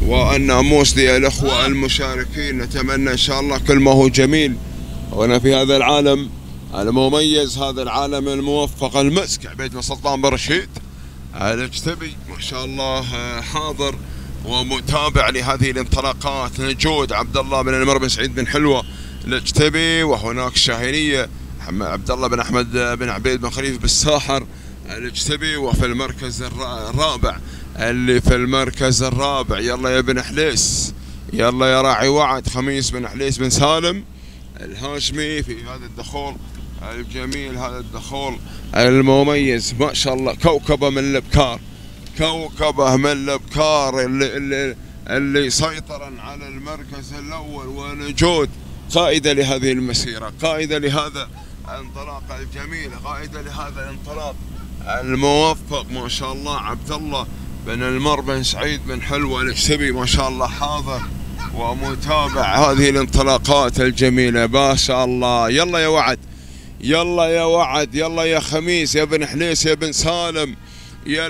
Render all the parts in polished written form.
والناموس للأخوة المشاركين. نتمنى إن شاء الله كل ما هو جميل هنا في هذا العالم المميز، هذا العالم الموفق، المسك عبيد بن سلطان بن رشيد الأجتبي ما شاء الله حاضر ومتابع لهذه الانطلاقات. نجود عبد الله بن المر بن سعيد بن حلوة الأجتبي، وهناك الشاهينية عبد الله بن أحمد بن عبيد بن خليفة بالساحر الأجتبي، وفي المركز الرابع اللي في المركز الرابع يلا يا بن حليس، يلا يا راعي وعد خميس بن حليس بن سالم الهاشمي في هذا الدخول الجميل، هذا الدخول المميز ما شاء الله. كوكبة من الابكار، كوكبة من الابكار اللي سيطرا على المركز الاول، ونجود قائدة لهذه المسيرة، قائدة لهذا الانطلاق الجميل، قائدة لهذا الانطلاق الموفق ما شاء الله. عبد الله بن المر بن سعيد بن حلوة الأجتبي ما شاء الله حاضر ومتابع هذه الانطلاقات الجميلة ما شاء الله. يلا يا وعد، يلا يا وعد، يلا يا خميس، يا بن حليس، يا بن سالم، يا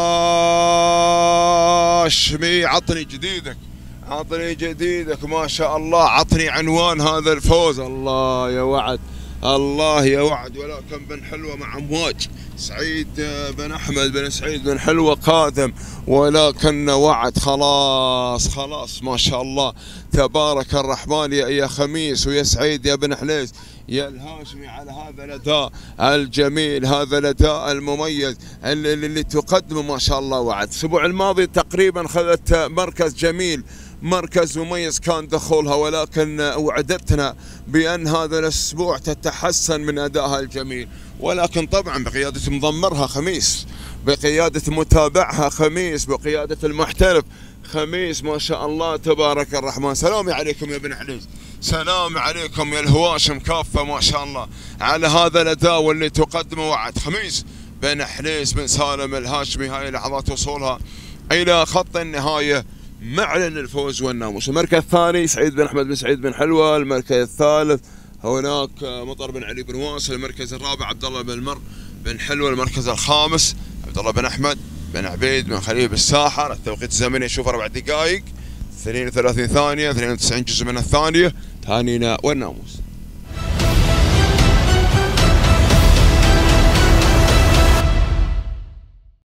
الهاشمي، عطني جديدك، عطني جديدك ما شاء الله، عطني عنوان هذا الفوز. الله يا وعد، الله يا وعد. ولكن بن حلوة مع امواج، سعيد بن احمد بن سعيد بن حلوة قادم، ولكن وعد خلاص خلاص ما شاء الله تبارك الرحمن. يا خميس ويا سعيد يا بن حليس يا الهاشمي على هذا الاداء الجميل، هذا الاداء المميز اللي تقدمه ما شاء الله وعد. الاسبوع الماضي تقريبا خذت مركز جميل، مركز مميز كان دخولها، ولكن وعدتنا بأن هذا الأسبوع تتحسن من أدائها الجميل، ولكن طبعا بقيادة مضمرها خميس، بقيادة متابعها خميس، بقيادة المحترف خميس ما شاء الله تبارك الرحمن. سلامي عليكم يا بن حليس، سلام عليكم يا الهواشم كافة ما شاء الله على هذا الأداء واللي تقدمه وعد. خميس بن حليس بن سالم الهاشمي، هاي لحظات وصولها إلى خط النهاية معلن الفوز والناموس. المركز الثاني سعيد بن احمد بن سعيد بن حلوة، المركز الثالث هناك مطر بن علي بن واصل، المركز الرابع عبد الله بن المر بن حلوة، المركز الخامس عبد الله بن احمد بن عبيد بن خليفة بالساحر. التوقيت الزمني اشوف 4 دقائق 32 ثانية 92 جزء من الثانية. تهانينا والناموس.